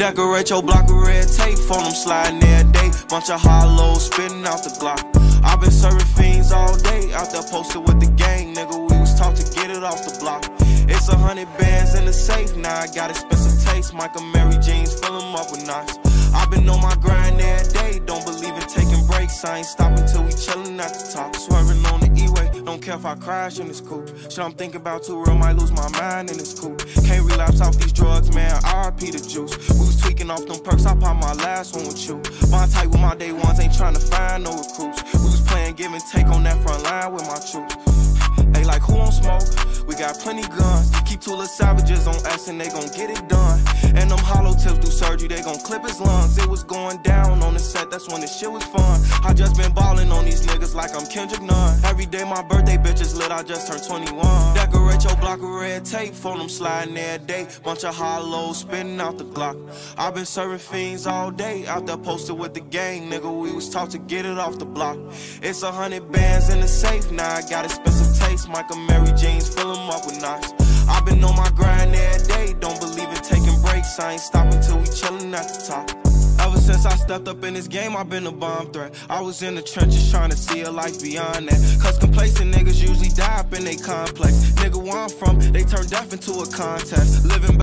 Decorate your block with red tape, phone them sliding every day. Bunch of hollows spitting out the Glock. I been serving fiends all day, out there posted with the gang, nigga. We was taught to get it off the block. It's 100 bands in the safe, now I got expensive taste. Michael Mary jeans, fill them up with knots. I been on my grind every day, don't believe in taking breaks. I ain't stopping till we chillin' at the top. Swerving on the E-way, don't care if I crash in this coupe. Shit I'm thinking about too real, might lose my mind in this coupe. Can't relapse off these drugs, man, RP the juice. We was tweaking off them perks, I popped my last one with you. Bond tight with my day ones, ain't trying to find no recruits. We was playing give and take on that front line with my troops. Hey, like who on smoke? We got plenty guns. Keep two little savages on us and they gon' get it done. And them hollow tips do surgery, they gon' clip his lungs. It was going down on the set, that's when the shit was fun. I just been ballin' on these niggas like I'm Kendrick Nunn. Every day my birthday bitch is lit, I just turned 21. Decorate your block with red tape, phone them sliding every day. Bunch of hollows spitting out the Glock. I been serving fiends all day, out there posted with the gang, nigga. We was taught to get it off the block. It's 100 bands in the safe, now I got expensive taste. Michael Mary jeans, fill them up with knots. I been on my grind every day, don't believe in taking breaks. I ain't stopping till we chillin' at the top. Ever since I stepped up in this game, I've been a bomb threat. I was in the trenches trying to see a life beyond that. Cause complacent niggas usually die up in they complex. Nigga, where I'm from, they turn death into a contest. Living